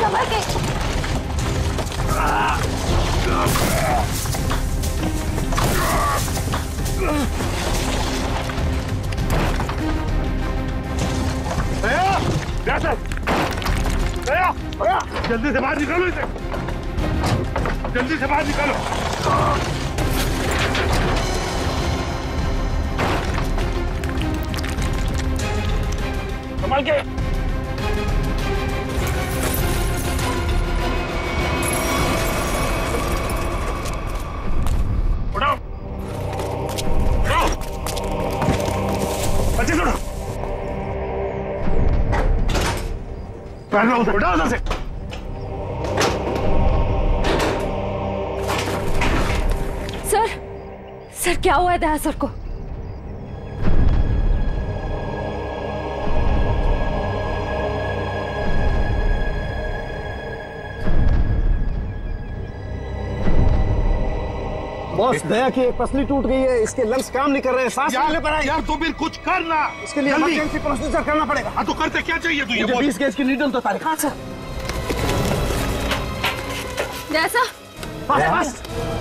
संभल के। जल्दी से बाहर निकालो इसे, जल्दी से बाहर निकालो। संभाल के। उठाओ, उठाओ, अच्छे से उठाओ। पैर में उठा उधर से। सर क्या हुआ है दया सर को? बॉस, दया की एक पसली टूट गई है, इसके लंग्स काम नहीं कर रहे हैं, सांस लेने पर है। यार तो फिर कुछ करना, इसके लिए इमरजेंसी प्रोसीजर करना पड़ेगा। हाँ तो करते क्या चाहिए तुझे? 20 गैस की नीडल तो तारीख। हाँ सर। जैसा बस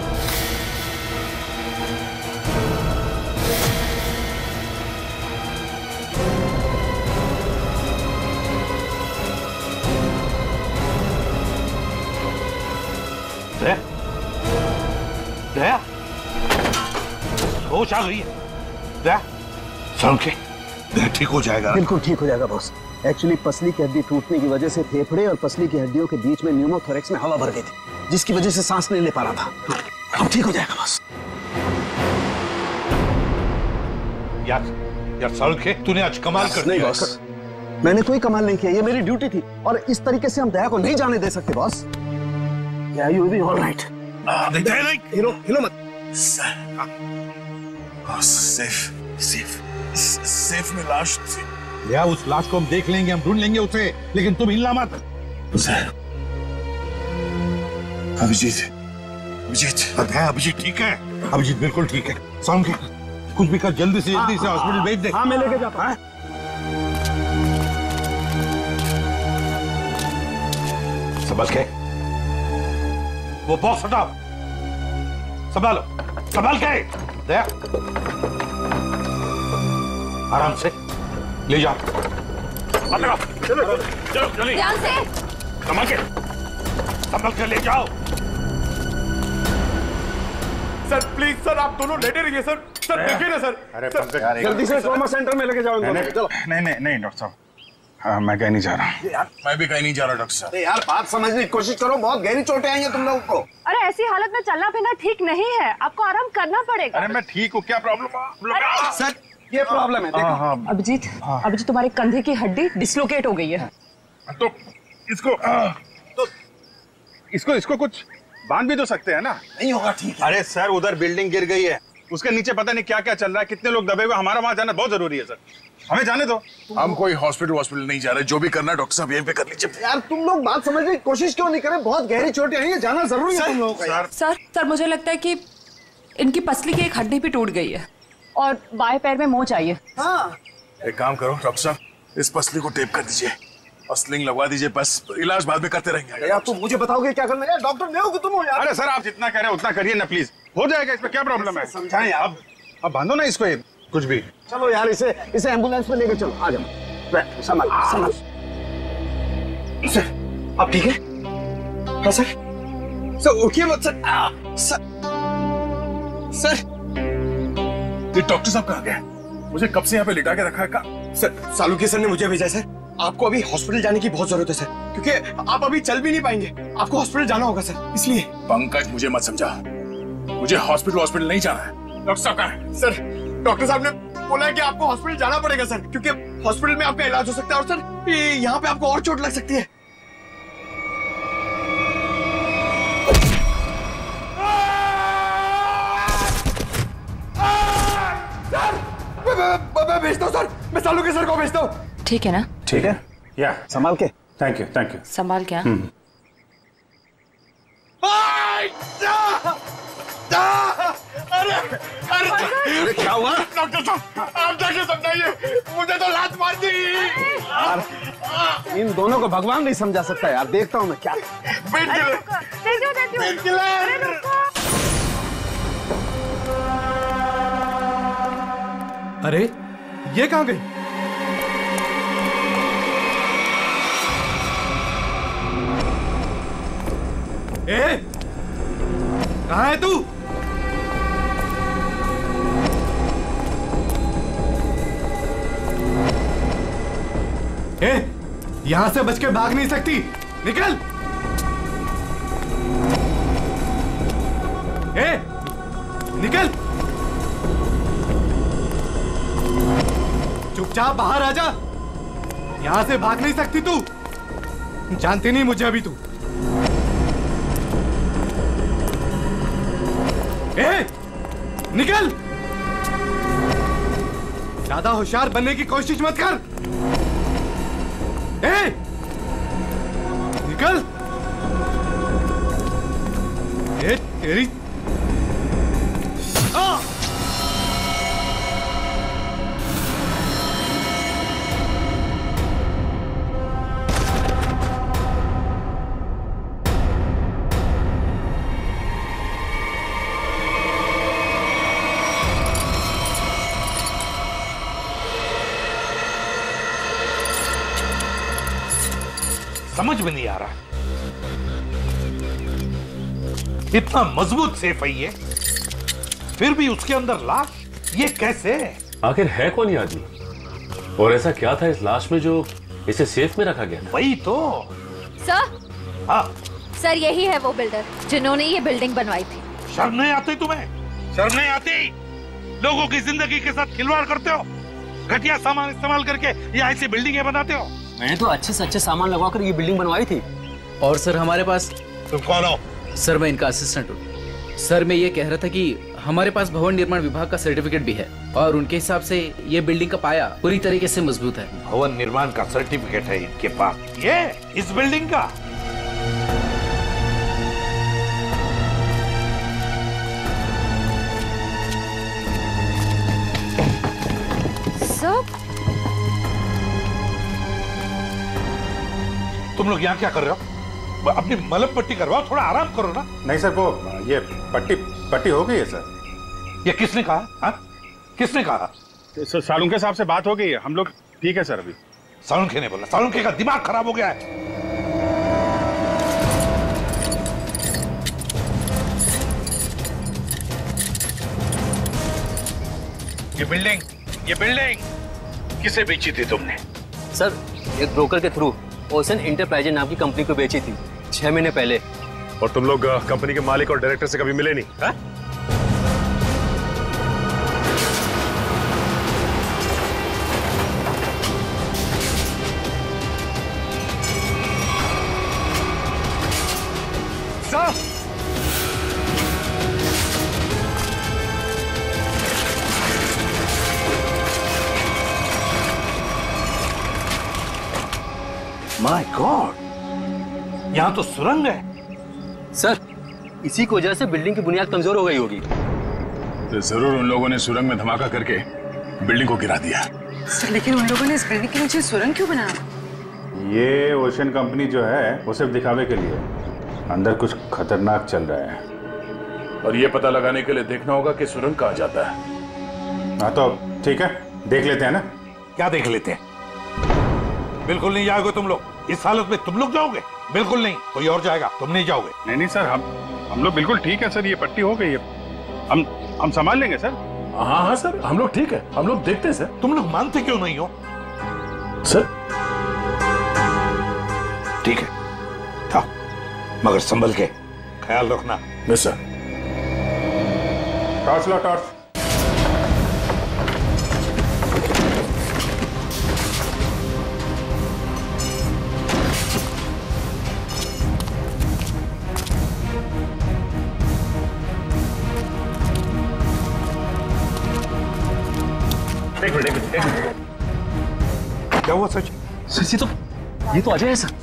दया, होश आ गई है। दया, सुन के, दया ठीक हो जाएगा। बिल्कुल ठीक हो जाएगा बॉस। एक्चुअली पसली की हड्डी टूटने की वजह से फेफड़े और पसली की हड्डियों के बीच में न्यूमोथोरेक्स में हवा भर गई थी, जिसकी वजह से सांस नहीं ले पा रहा था। अब ठीक हो जाएगा बॉस। यार साल के तूने आज कमाल कर दिया। बॉस, मैंने कोई कमाल नहीं किया, ये मेरी ड्यूटी थी और इस तरीके से हम दया को नहीं जाने दे सकते बॉस। या यू बी ऑल राइट। हिलो मत। सेफ में लाश थी। या उस लाश को हम देख लेंगे, हम ढूंढ लेंगे उसे, लेकिन तुम हिलना मत। अभिजीत ठीक है। अभिजीत बिल्कुल ठीक है। साउंड के कुछ भी कर, जल्दी से हॉस्पिटल भेज दे। हाँ मैं लेके जाता हूँ। समझ के वो बॉक्स हटाओ, संभालो, संभाल के। दया आराम से ले जाओ। चलो जल्दी, ध्यान से संभाल के ले जाओ। सर प्लीज सर, आप दोनों लेटे रहिए सर। सर देखिए ना सर। अरे जल्दी से ट्रॉमा सेंटर में लेके जाओ। नहीं डॉक्टर साहब, मैं कहीं नहीं जा रहा। मैं भी कहीं नहीं जा रहा डॉक्टर साहब। यार बात समझने की कोशिश करो, बहुत गहरी चोटें आई हैं तुम लोगों को। अरे ऐसी हालत में चलना फिरना ठीक नहीं है, आपको आराम करना पड़ेगा। अरे मैं ठीक हूँ, क्या प्रॉब्लम है? सर ये प्रॉब्लम है, देखो। अभिजीत तुम्हारे कंधे की हड्डी डिसलोकेट हो गई है। तो इसको कुछ बांध भी तो सकते हैं ना? नहीं होगा ठीक है। अरे सर, उधर बिल्डिंग गिर गई है, उसके नीचे पता नहीं क्या क्या चल रहा है, कितने लोग दबे हुए। हमारा वहां जाना बहुत जरूरी है सर, हमें जाने दो। हम कोई हॉस्पिटल नहीं जा रहे, जो भी करना है डॉक्टर साहब यहीं पे कर लीजिए। यार तुम लोग बात समझने की कोशिश क्यों नहीं करे? बहुत गहरी चोटें आई हैं, जाना जरूरी है तुम लोगों का। सर मुझे लगता है कि इनकी पसली की एक हड्डी भी टूट गई है और बाएं पैर में मोच आई है। हाँ एक काम करो डॉक्टर साहब, इस पसली को टेप कर दीजिए और स्लिंग लगवा दीजिए, बस इलाज बाद में करते रहेंगे। यार तुम मुझे बताओगे क्या करना है? डॉक्टर नहीं हो कि तुम हो यार। अरे सर, आप जितना कह रहे हैं उतना करिए ना प्लीज, हो जाएगा। इसमें क्या प्रॉब्लम है? समझाएं यार। अब बांधो ना इसको, कुछ भी। चलो यार इसे एम्बुलेंस में लेकर चलो। आ जाओ, संभाल। सर आप ठीक है? हाँ सर उठिए मत सर। सर ये डॉक्टर साहब कहाँ गए? मुझे कब से यहाँ पे लिटा के रखा है का? सर सालुकी सर ने मुझे भेजा है सर। आपको अभी हॉस्पिटल जाने की बहुत जरूरत है सर, क्योंकि आप अभी चल भी नहीं पाएंगे, आपको हॉस्पिटल जाना होगा सर, इसलिए। पंकज मुझे मत समझा, मुझे हॉस्पिटल नहीं जाना है। डॉक्टर साहब कहाँ है? सर डॉक्टर साहब ने बोला है कि आपको हॉस्पिटल जाना पड़ेगा सर, क्योंकि हॉस्पिटल में आपका इलाज हो सकता है और सर यहाँ पे आपको और चोट लग सकती है। मैं भेजता हूँ सर, मैं सालुकी सर को भेजता हूँ। ठीक है ना? ठीक है, या संभाल के। Thank you. संभाल क्या? अरे क्या हुआ? डॉक्टर साहब आप जाके समझाइए, मुझे तो लात मार दी। इन दोनों को भगवान नहीं समझा सकता यार। देखता हूँ मैं क्या। अरे ये कहाँ गई? कहाँ है तू? यहां से बच के भाग नहीं सकती, निकल। निकल, चुपचाप बाहर आ जा। यहां से भाग नहीं सकती तू। जानती नहीं मुझे अभी तू। निकल, ज्यादा होशियार बनने की कोशिश मत कर। निकल। तेरी समझ में नहीं आ रहा, इतना मजबूत सेफ है ये, फिर भी उसके अंदर लाश, ये कैसे? आखिर है कौन ये आदमी और ऐसा क्या था इस लाश में जो इसे सेफ में रखा गया? वही तो। सर, हाँ सर यही है वो बिल्डर जिन्होंने ये बिल्डिंग बनवाई थी। शर्म नहीं आती तुम्हें? शर्म नहीं आती? लोगों की जिंदगी के साथ खिलवाड़ करते हो, घटिया सामान इस्तेमाल करके ये ऐसी बिल्डिंगें बनाते हो। मैंने तो अच्छे से अच्छे सामान लगवाकर ये बिल्डिंग बनवाई थी। और सर हमारे पास। तुम कौन हो? सर मैं इनका असिस्टेंट हूँ। सर मैं ये कह रहा था कि हमारे पास भवन निर्माण विभाग का सर्टिफिकेट भी है और उनके हिसाब से ये बिल्डिंग का पाया पूरी तरीके से मजबूत है। भवन निर्माण का सर्टिफिकेट है इनके पास? ये इस बिल्डिंग का? सर तुम लोग यहाँ क्या कर रहे हो? अपनी मलम पट्टी करवाओ, थोड़ा आराम करो ना। नहीं सर, वो ये पट्टी हो गई है सर। ये किसने कहा? हाँ किसने कहा? तो सालुंके साहब से बात हो गई है, हम लोग ठीक है सर। अभी सालुंके ने बोला? सालुंके का दिमाग खराब हो गया है। ये बिल्डिंग किसे बेची थी तुमने? सर एक ब्रोकर के थ्रू ओशन एंटरप्राइज नाम की कंपनी को बेची थी 6 महीने पहले। और तुम लोग कंपनी के मालिक और डायरेक्टर से कभी मिले नहीं? हा? माय गॉड, यहाँ तो सुरंग है। सर इसी की वजह से बिल्डिंग की बुनियाद कमजोर हो गई होगी। तो जरूर उन लोगों ने सुरंग में धमाका करके बिल्डिंग को गिरा दिया। सर लेकिन उन लोगों ने इस बिल्डिंग के नीचे सुरंग क्यों बनाया? ये ओशन कंपनी जो है वो सिर्फ दिखावे के लिए, अंदर कुछ खतरनाक चल रहा है। और ये पता लगाने के लिए देखना होगा कि सुरंग कहाँ जाता है। हाँ तो ठीक है, देख लेते हैं ना। क्या देख लेते हैं? बिल्कुल नहीं जाओगे तुम लोग। इस हालत में तुम लोग जाओगे? बिल्कुल नहीं, कोई और जाएगा, तुम नहीं जाओगे। नहीं सर, हम लोग बिल्कुल ठीक है सर। ये पट्टी हो गई है, हम संभाल लेंगे सर। हाँ सर, हम लोग ठीक है, हम लोग देखते हैं सर। तुम लोग मानते क्यों नहीं हो? सर ठीक है था, मगर संभल के ख्याल रखना। Yes sir. टॉर्च लो, टॉर्च। क्या हुआ सच? सर ये तो अजय है सर।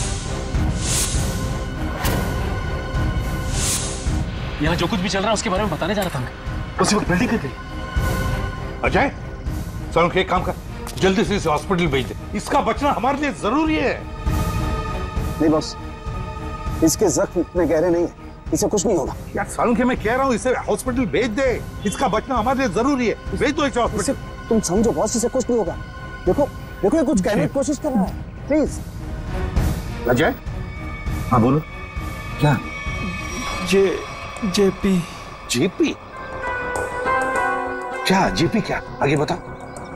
यहाँ जो कुछ भी चल रहा है उसके बारे में बताने जा रहा था मैं। उसी वक्त बिल्डिंग गिर गई। अजय, सालुंके एक काम कर, जल्दी से इसे हॉस्पिटल भेज दे। इसका बचना हमारे लिए जरूरी है। नहीं बॉस, इसके जख्म इतने गहरे नहीं है, इसे कुछ नहीं होगा। यार सालुंखे, मैं कह रहा हूँ इसे हॉस्पिटल भेज दे। इसका बचना हमारे लिए जरूरी है। भेज दो इसे हॉस्पिटल। तुम समझो बॉस, इसे कुछ नहीं होगा। देखो देखो, ये कुछ कहने की कोशिश कर रहा है। प्लीज। अजय, हाँ बोलो। क्या? जेपी। जेपी क्या? जेपी क्या? आगे बताओ।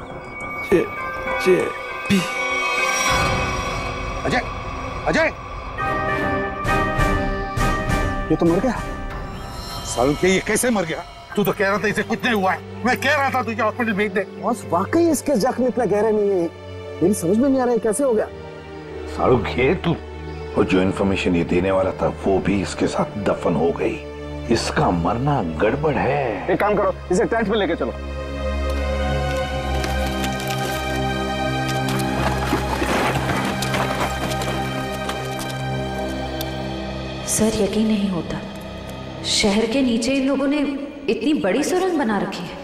जेपी। अजय, अजय, ये तो मर गया। सालुंखे, ये कैसे मर गया? तू तो कह रहा था इसे कुछ नहीं हुआ है। मैं कह रहा था तुझे हॉस्पिटल भेज दे। बॉस, वाकई इसके जख्म इतना गहरे नहीं है। मेरी समझ में नहीं आ रहा है कैसे हो गया। सालुंखे, तू और जो इन्फॉर्मेशन ये देने वाला था वो भी इसके साथ दफन हो गई। इसका मरना गड़बड़ है। एक काम करो, इसे टेंट में लेके चलो। सर, यकीन नहीं होता, शहर के नीचे इन लोगों ने इतनी बड़ी सुरंग बना रखी है।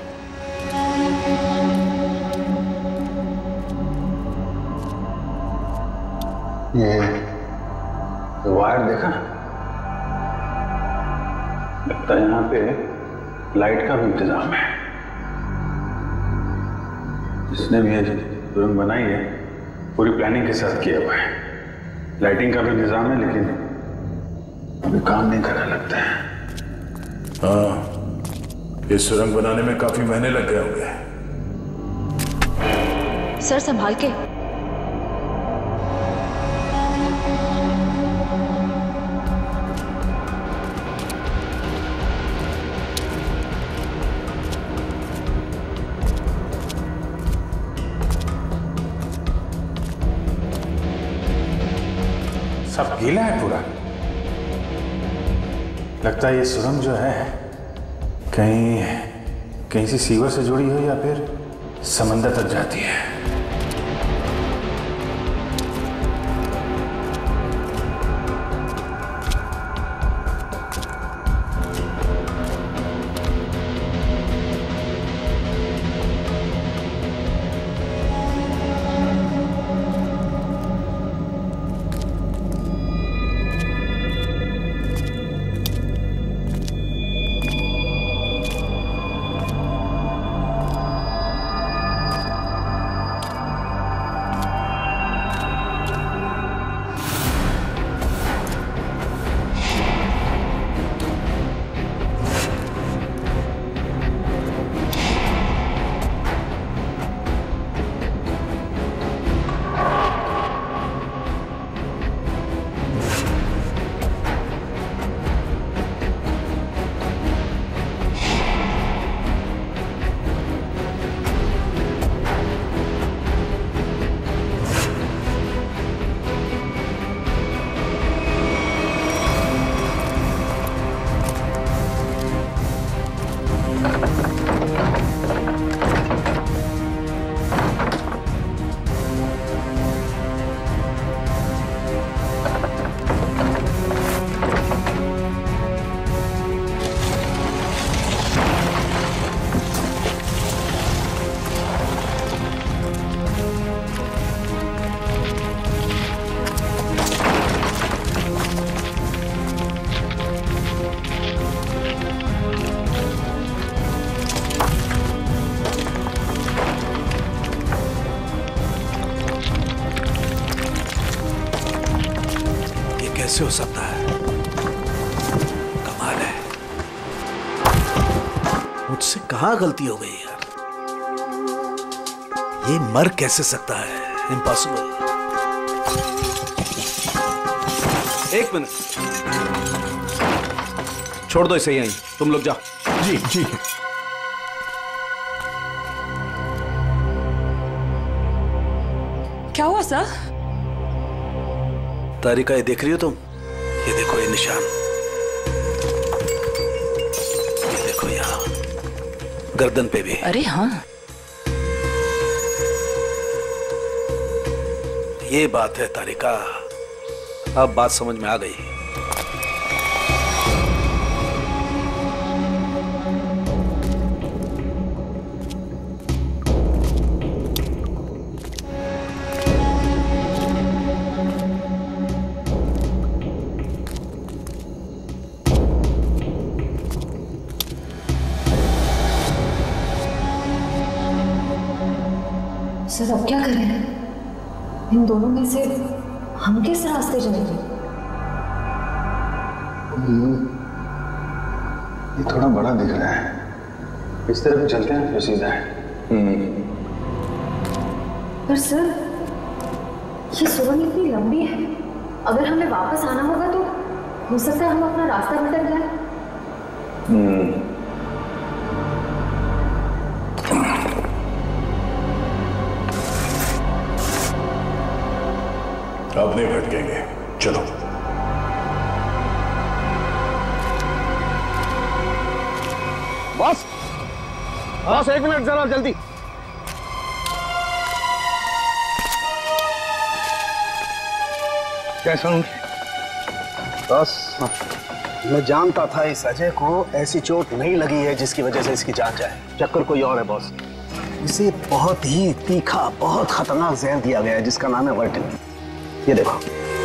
ये वायर देखा? लगता है यहाँ पे लाइट का भी इंतजाम है। जिसने भी ये सुरंग बनाई है पूरी प्लानिंग के साथ किया हुआ है। लाइटिंग का भी इंतजाम है, लेकिन अभी काम नहीं कर रहा लगता है। हाँ, ये सुरंग बनाने में काफी महीने लग गए होंगे। सर संभाल के। सब गीला है पूरा। लगता है ये सुरंग जो है कहीं से सीवर से जुड़ी हो या फिर समंदर तक जाती है। कैसे हो सकता है? कमाल है, मुझसे कहां गलती हो गई यार। ये मर कैसे सकता है? इम्पॉसिबल। एक मिनट, छोड़ दो इसे यहीं, तुम लोग जाओ। जी जी। क्या हुआ सर? तारिका, ये देख रही हो तुम? ये देखो ये निशान, ये देखो यहाँ गर्दन पे भी। अरे हाँ, ये बात है तारिका, अब बात समझ में आ गई। सर अब क्या करें? इन दोनों में से हम किस रास्ते जाएंगे? ये थोड़ा बड़ा दिख रहा है, इस तरफ भी चलते हैं जो सीधा है। पर सर ये सुरंग इतनी लंबी है, अगर हमें वापस आना होगा तो हो सकता है हम अपना रास्ता भटक जाए। अब नहीं भटकेंगे, चलो। बॉस, बॉस 1 मिनट जरा जल्दी। कैसा हूँ? बस मैं जानता था इस अजय को ऐसी चोट नहीं लगी है जिसकी वजह से इसकी जान जाए। चक्कर कोई और है बॉस। इसे बहुत ही तीखा, बहुत खतरनाक जहर दिया गया है जिसका नाम है वर्टिम। ये देखो।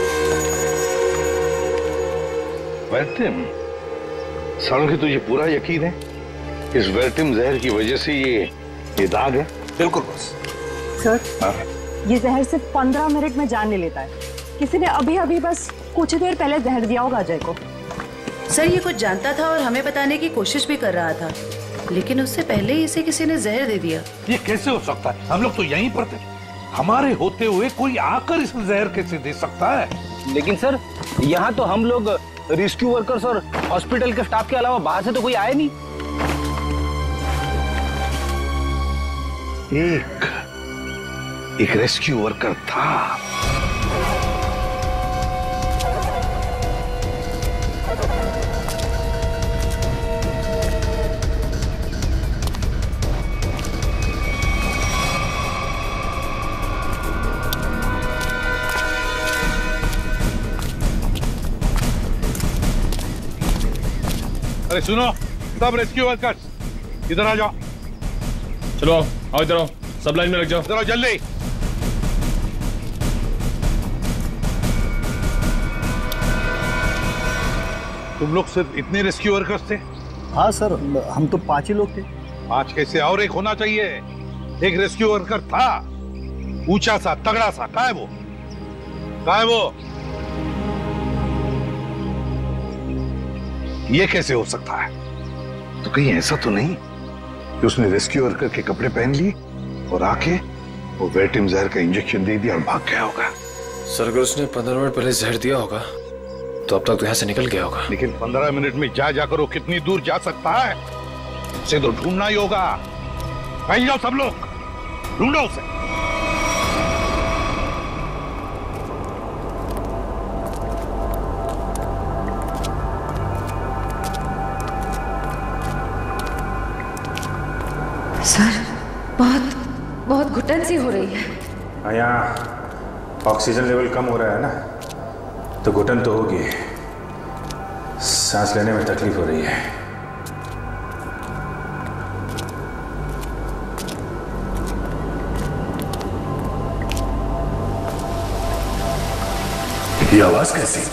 वर्टिम? सालों की तुझे पूरा यकीन है इस वर्टिम जहर की वजह से ये दाग है? बिल्कुल बॉस। सर ये जहर सिर्फ 15 मिनट में जान ले लेता है। किसी ने अभी अभी बस कुछ देर पहले जहर दिया होगा अजय को। सर ये कुछ जानता था और हमें बताने की कोशिश भी कर रहा था, लेकिन उससे पहले ही इसे किसी ने जहर दे दिया। ये कैसे हो सकता है? हम लोग तो यहीं पर थे। हमारे होते हुए कोई आकर इस जहर कैसे दे सकता है? लेकिन सर यहाँ तो हम लोग रेस्क्यू वर्कर्स और हॉस्पिटल के स्टाफ के अलावा बाहर से तो कोई आए नहीं। एक रेस्क्यू वर्कर था। अरे सुनो सब रेस्क्यू वर्कर्स, इधर आ जाओ। चलो आओ इधर आओ, सब लाइन में लग जाओ। जरा जल्दी। तुम लोग सिर्फ इतने रेस्क्यू वर्कर्स थे? हाँ सर, हम तो 5 ही लोग थे। 5 कैसे? और एक होना चाहिए। एक रेस्क्यू वर्कर था, ऊंचा सा, तगड़ा सा। कहाँ है वो? कहाँ है वो? ये कैसे हो सकता है? तो कहीं ऐसा तो नहीं कि उसने रेस्क्यू वर्कर के कपड़े पहन लिए और आके वो वर्टिम जहर का इंजेक्शन दे दिया और भाग गया होगा? सर अगर उसने 15 मिनट पहले जहर दिया होगा तो अब तक तो यहाँ से निकल गया होगा। लेकिन 15 मिनट में जाकर वो कितनी दूर जा सकता है? उसे तो ढूंढना ही होगा। कहीं जाओ सब लोग, ढूंढो उसे। सर बहुत घुटन सी हो रही है। यहाँ ऑक्सीजन लेवल कम हो रहा है ना, तो घुटन तो होगी। सांस लेने में तकलीफ हो रही है। ये आवाज कैसी?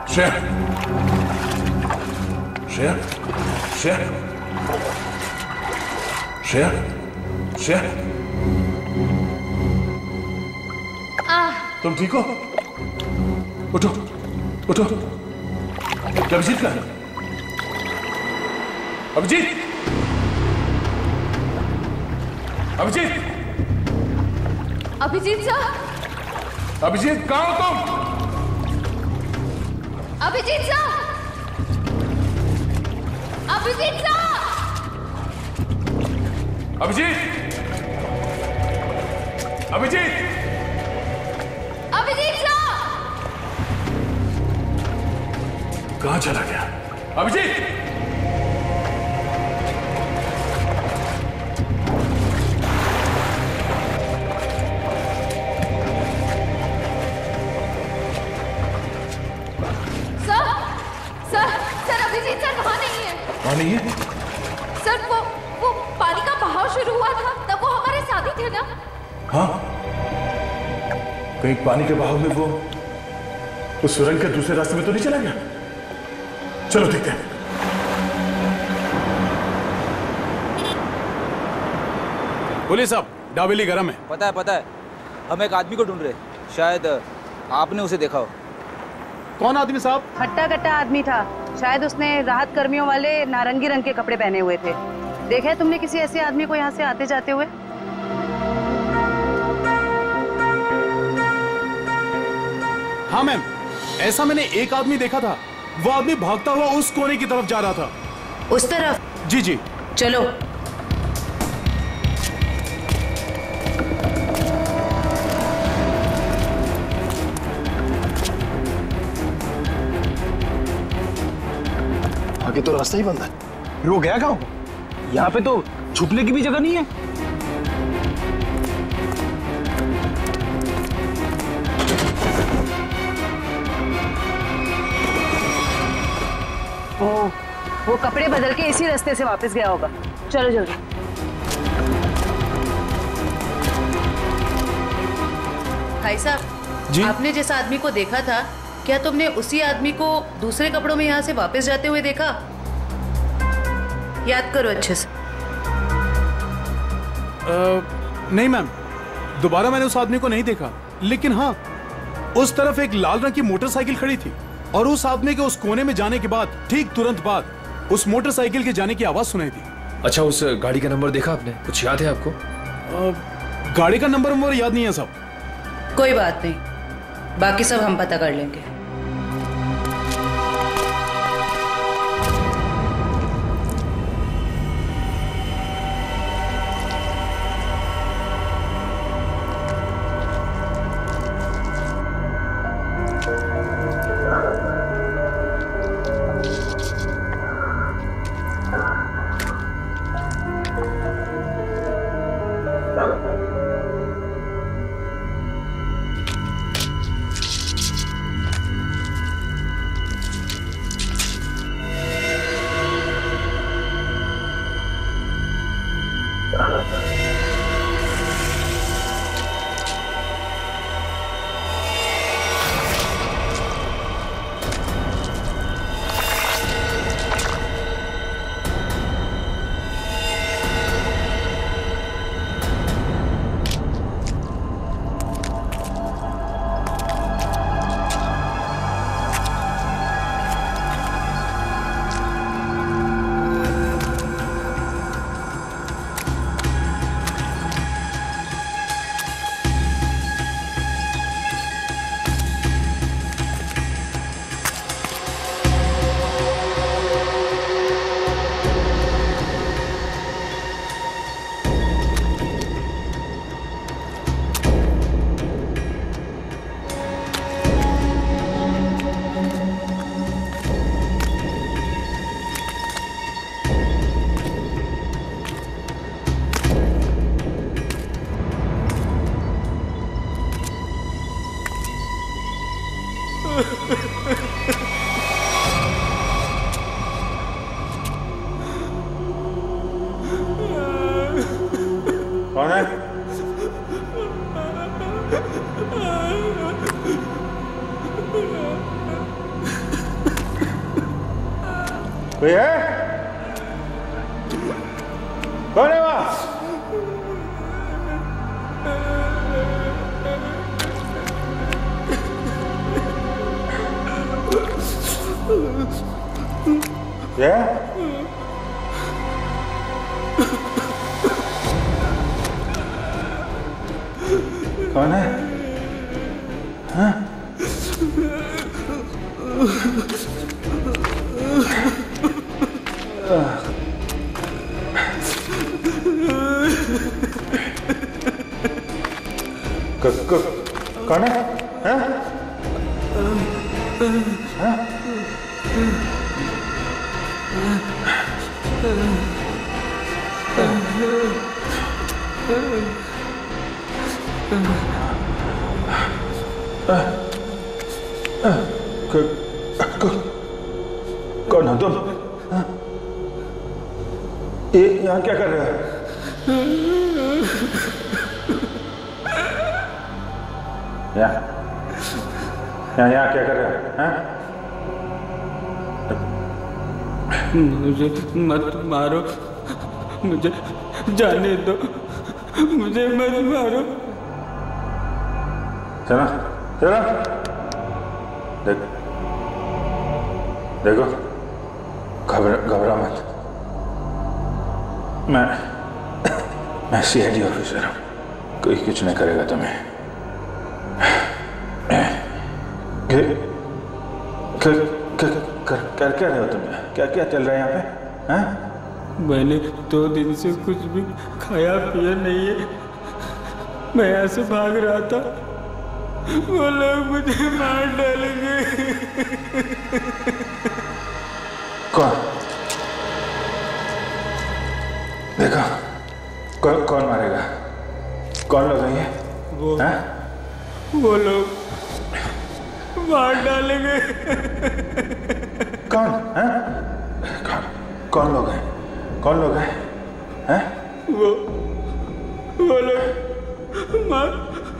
श्रेया, श्रेया, श्रेया, श्रेया, श्रेया, तुम ठीक हो? उठो, उठो। अभिजीत का? अभिजीत, अभिजीत, अभिजीत सर, अभिजीत कहाँ हो तुम? Abhijeet sir, Abhijeet sir, Abhijeet, Abhijeet, Abhijeet sir, कहाँ चला गया? अभिजीत, अभिजीत सर वहाँ नहीं है। वहाँ नहीं है? सर वो पानी का बहाव शुरू हुआ था तब वो हमारे साथ ही थे ना। हाँ, कहीं पानी के बहाव में वो उस सुरंग के दूसरे रास्ते में तो नहीं चला गया? चलो देखते हैं। पुलिस साहब, डाबेली गरम है। पता है। हम एक आदमी को ढूंढ रहे, शायद आपने उसे देखा हो। कौन आदमी साहब? हट्टा कट्टा आदमी था, शायद उसने राहत कर्मियों वाले नारंगी रंग के कपड़े पहने हुए थे। देखा है तुमने किसी ऐसे आदमी को यहाँ से आते जाते हुए? हाँ मैम, ऐसा मैंने एक आदमी देखा था। वो आदमी भागता हुआ उस कोने की तरफ जा रहा था। उस तरफ? जी जी। चलो। आगे तो रास्ता ही बंद है। फिर वो गया कहाँ? यहाँ पे तो छुपने की भी जगह नहीं है। वो कपड़े बदल के इसी रास्ते से वापस गया होगा। चलो जल्दी। भाई साहब जी? आपने जिस आदमी को देखा था, क्या तुमने उसी आदमी को दूसरे कपड़ों में यहाँ से वापस जाते हुए देखा? याद करो अच्छे से। नहीं मैम, दोबारा मैंने उस आदमी को नहीं देखा, लेकिन हाँ, उस तरफ एक लाल रंग की मोटरसाइकिल खड़ी थी और उस आदमी के उस कोने में जाने के बाद ठीक तुरंत बाद उस मोटरसाइकिल के जाने की आवाज सुनाई थी। अच्छा, उस गाड़ी का नंबर देखा आपने? कुछ याद है आपको? गाड़ी का नंबर याद नहीं है साहब। कोई बात नहीं, बाकी सब हम पता कर लेंगे। कोई है? कौन है वहां? क्या? कौन है? हाँ? कौन है? हाँ? हाँ? कौन हो तुम? ये यहाँ क्या कर रहे हो? यहाँ क्या कर रहे हो? मुझे मत मारो, मुझे जाने दो, मुझे मत मारो। चलो चलो, देखो घबरा मत। मैं CID ऑफिसर हूँ, कोई कुछ नहीं करेगा तुम्हें। कर क्या रहे हो तुम? क्या चल रहा है यहाँ पे? हाँ? मैंने 2 दिन से कुछ भी खाया पिया नहीं है। मैं यहाँ से भाग रहा था, वो लोग मुझे मार डालेंगे। कौन? देखो कौन मारेगा? कौन लोग हैं ये? वो लोग मार डालेंगे। कौन? कौन लोग हैं? कौन लोग हैं? वो लोग मार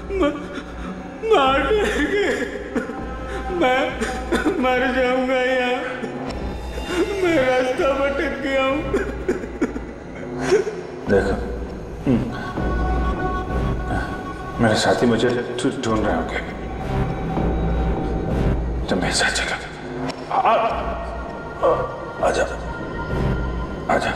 डालेंगे। मैं मर जाऊंगा यहाँ, मैं रास्ता भटक गया हूँ। देखो मेरे साथी मुझे ढूंढ रहे होंगे, तो मेरे साथ चलो। आजा आजा।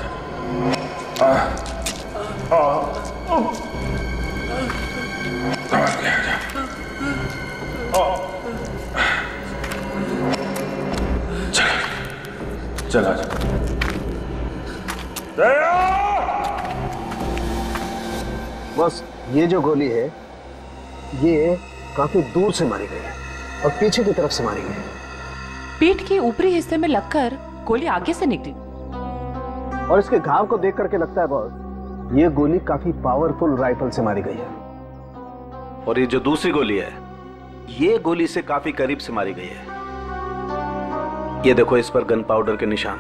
चलो आजा। बस ये जो गोली है ये काफी दूर से मारी गई है और पीछे की तरफ से मारी गई है। पीठ के ऊपरी हिस्से में लगकर गोली आगे से निकली। और इसके घाव को देख करके लगता है बॉस, ये गोली काफी पावरफुल राइफल से मारी गई है। और ये जो दूसरी गोली है, ये गोली से काफी करीब से मारी गई है। ये देखो इस पर गन पाउडर के निशान।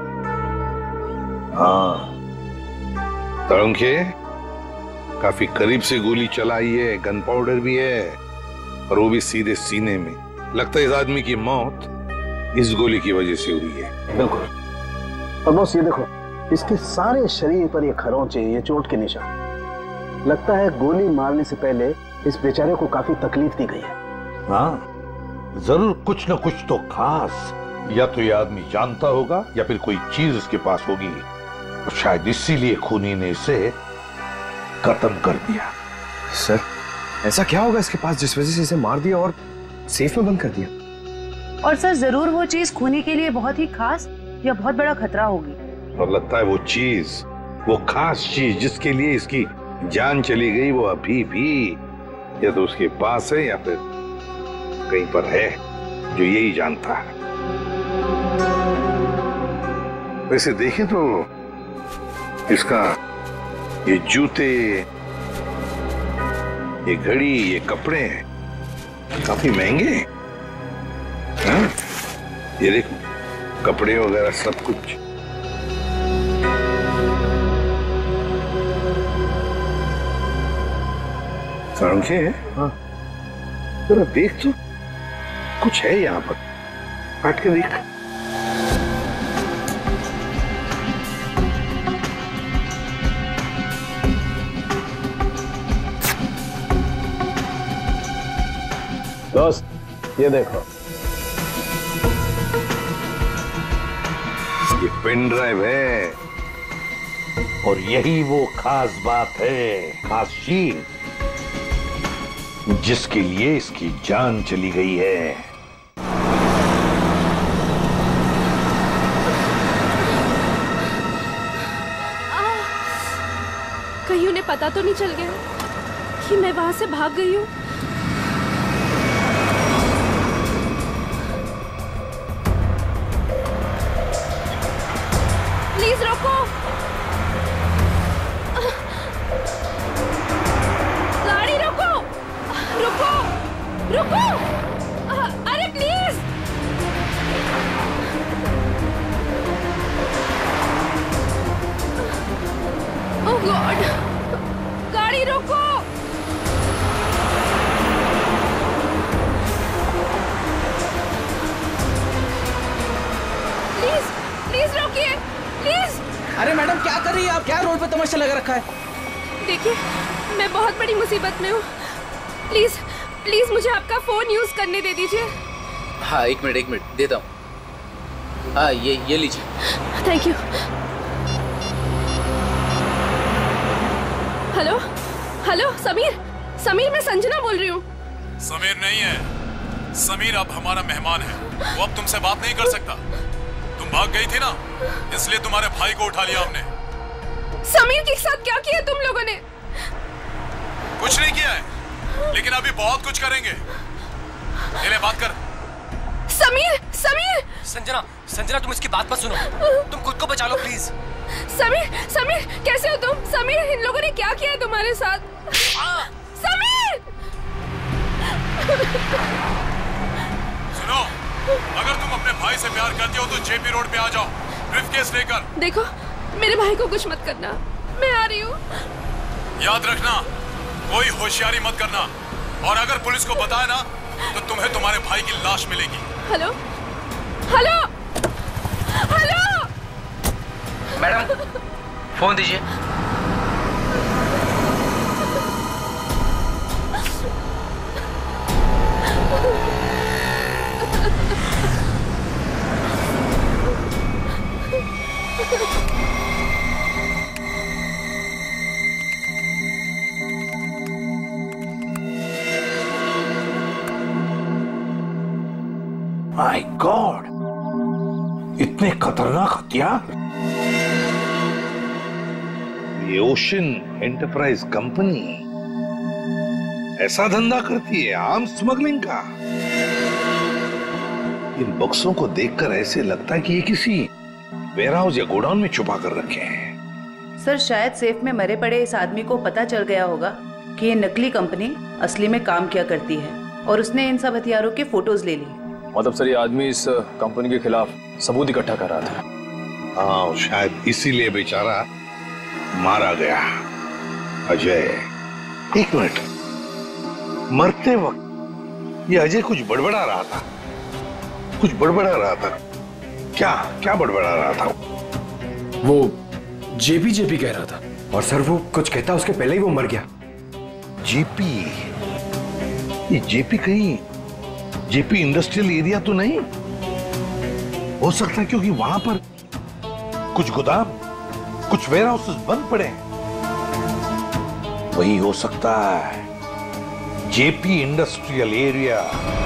हाँ तड़ुंखे, काफी करीब से गोली चलाई है, गन पाउडर भी है, और वो भी सीधे सीने में। लगता है इस आदमी की मौत इस गोली की वजह से हुई है। बिल्कुल। और बॉस ये देखो, इसके सारे शरीर पर ये खरोंचे, ये चोट के निशान। लगता है गोली मारने से पहले इस बेचारे को काफी तकलीफ दी गई है। हाँ जरूर कुछ न कुछ तो खास, या तो ये आदमी जानता होगा या फिर कोई चीज इसके पास होगी, और शायद इसीलिए खूनी ने इसे खत्म कर दिया। सर ऐसा क्या होगा इसके पास जिस वजह से इसे मार दिया और सेफ में बंद कर दिया? और सर जरूर वो चीज खूनी के लिए बहुत ही खास या बहुत बड़ा खतरा होगी। और लगता है वो चीज, वो खास चीज जिसके लिए इसकी जान चली गई, वो अभी भी या तो उसके पास है या फिर कहीं पर है जो यही जानता है। वैसे देखें तो इसका ये जूते, ये घड़ी, ये कपड़े काफी महंगे हैं। ये देखो कपड़े वगैरह सब कुछ। सारंगे, हाँ जरा देख तो, कुछ है यहाँ पर, काट के देख। दोस्त ये देखो, ये पेन ड्राइव है और यही वो खास बात है, खास चीज जिसके लिए इसकी जान चली गई है। कहीं उन्हें पता तो नहीं चल गया कि मैं वहां से भाग गई हूँ? प्लीज रोको, गाड़ी रोको, रुको, रुको, अरे प्लीज। ओह गॉड, गाड़ी रोको। प्लीज प्लीज रोकिए, प्लीज। अरे मैडम क्या कर रही है आप? क्या रोड पे तमाशा लगा रखा है? देखिए मैं बहुत बड़ी मुसीबत में हूँ, प्लीज प्लीज मुझे आपका फोन यूज करने दे दीजिए। हाँ एक मिनट देता हूँ। हाँ ये लीजिए। Thank you. Hello hello, Sameer मैं संजना बोल रही हूँ। समीर नहीं है, समीर अब हमारा मेहमान है, वो अब तुमसे बात नहीं कर सकता। तुम भाग गई थी ना, इसलिए तुम्हारे भाई को उठा लिया हमने। समीर के साथ क्या किया तुम लोगों ने? कुछ नहीं किया है, लेकिन अभी बहुत कुछ करेंगे। ले बात कर। समीर संजना तुम इसकी बात मत सुनो, तुम खुद को बचा लो प्लीज। समीर कैसे हो तुम? समीर इन लोगों ने क्या किया है तुम्हारे साथ? समीर सुनो, अगर तुम अपने भाई से प्यार करते हो तो जेपी रोड पे आ जाओ, ब्रीफकेस लेकर। देखो मेरे भाई को कुछ मत करना, मैं आ रही हूँ। याद रखना, कोई होशियारी मत करना, और अगर पुलिस को बताए ना तो तुम्हें तुम्हारे भाई की लाश मिलेगी। Hello hello hello madam phone दीजिए। माय गॉड, इतने खतरनाक हथियार। ये ओशन एंटरप्राइज कंपनी ऐसा धंधा करती है, आर्म स्मगलिंग का। इन बक्सों को देखकर ऐसे लगता है कि ये किसी वेयरहाउस या गोडाउन में छुपा कर रखे हैं। सर शायद सेफ में मरे पड़े इस आदमी को पता चल गया होगा कि ये नकली कंपनी असली में काम किया करती है, और उसने इन सब हथियारों के फोटोज ले ली। मतलब सर ये आदमी इस कंपनी के खिलाफ सबूत इकट्ठा कर रहा था। हाँ, शायद इसीलिए बेचारा मारा गया। अजय, एक मिनट, मरते वक्त ये अजय कुछ बड़बड़ा रहा था, कुछ बड़बड़ा रहा था। क्या बड़बड़ा रहा था? वो जेपी कह रहा था। और सर वो कुछ कहता उसके पहले ही वो मर गया। जेपी? ये जेपी कहीं जेपी इंडस्ट्रियल एरिया तो नहीं हो सकता है, क्योंकि वहां पर कुछ गोदाम, कुछ वेयरहाउसेस बंद पड़े हैं। वही हो सकता है जेपी इंडस्ट्रियल एरिया।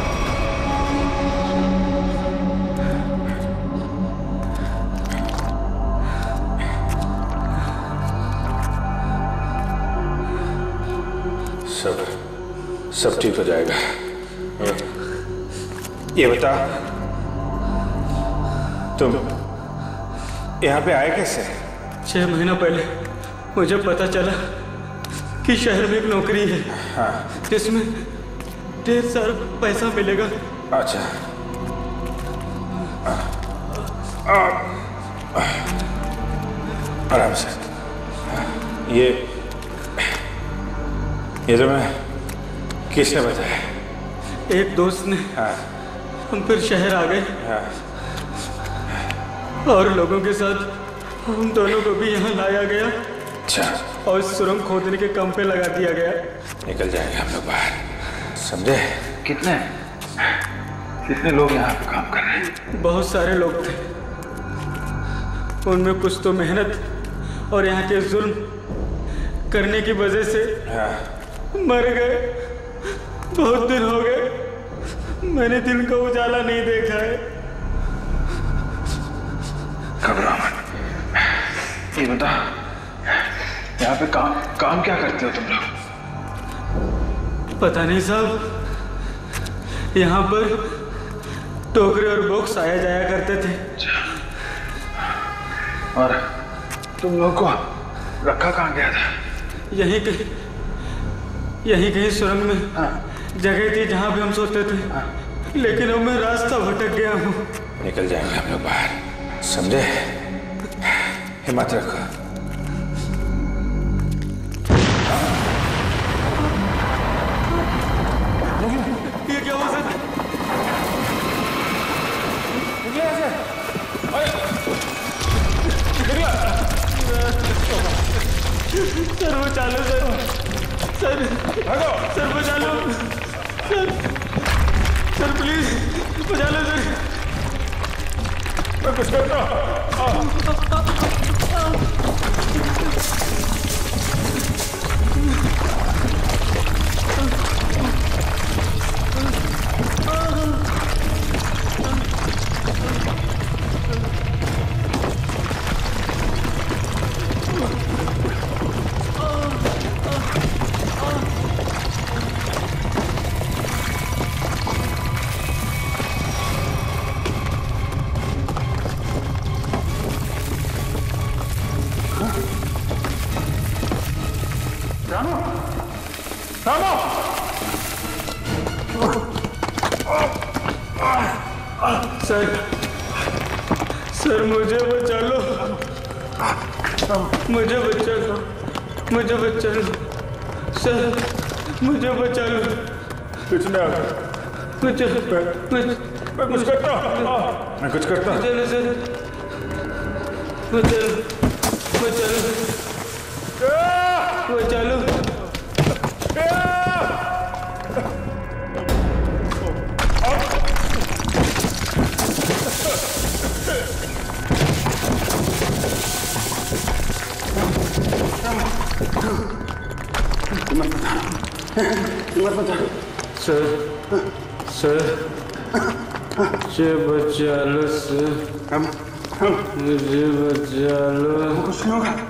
सब ठीक हो जाएगा। ये बता, तुम यहाँ पे आए कैसे? 6 महीना पहले मुझे पता चला कि शहर में एक नौकरी है, हाँ, जिसमें ढेर सारा पैसा मिलेगा। अच्छा, आराम से। ये तुम्हें किसने बताया? एक दोस्त ने। हाँ। हम फिर शहर आ गए। हाँ। और लोगों के साथ हम दोनों को भी यहाँ लाया गया। अच्छा। और सुरंग खोदने के काम पे लगा दिया गया। निकल जाएंगे हम लोग बाहर, समझे? कितने? कितने लोग यहाँ पे काम कर रहे हैं? बहुत सारे लोग थे, उनमें कुछ तो मेहनत और यहाँ के जुल्म करने की वजह से मर गए। बहुत दिन हो गए, मैंने दिन का उजाला नहीं देखा है। घबराओ मत। ये बता, यहाँ पे काम क्या करते हो तुम लोग? पता नहीं साहब, यहाँ पर टोकरे और बॉक्स आया जाया करते थे। और तुम लोग को रखा कहाँ गया था? यहीं कहीं सुरंग में जगह थी जहाँ पे हम सोते थे, लेकिन अब मैं रास्ता भटक गया हूँ। निकल जाएंगे हम लोग बाहर, समझे? हिम्मत रखो। ये क्या हुआ सर? सर वो चालू सर वो चालू सर प्लीज बचा लो सर। मैं कुछ करता सर मुझे बचा लो, मुझे बचा लो, मुझे बचा लो सर, मुझे बचा लो। कुछ ना, मैं कुछ करता, मैं कुछ करता। चलो सर, चलो। सर मुझे बचा लो सर, मुझे बचा लो। कुछ नहीं होगा।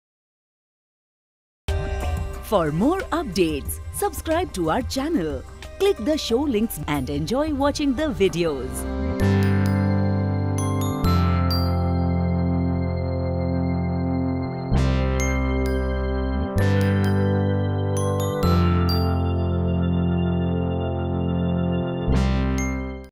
For more updates, subscribe to our channel, Click the show links and enjoy watching the videos.